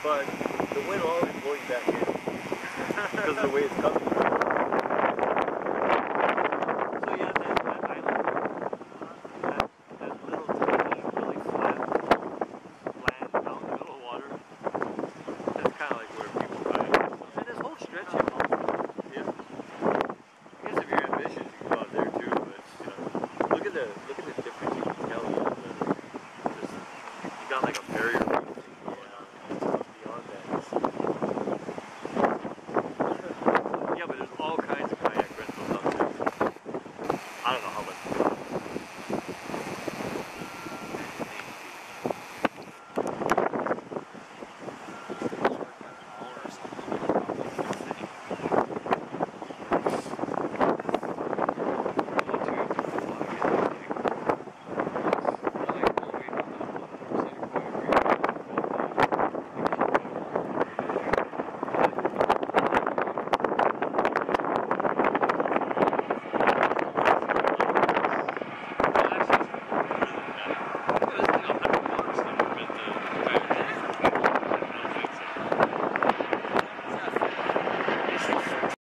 but the wind will always blow you back in because of the way it's coming.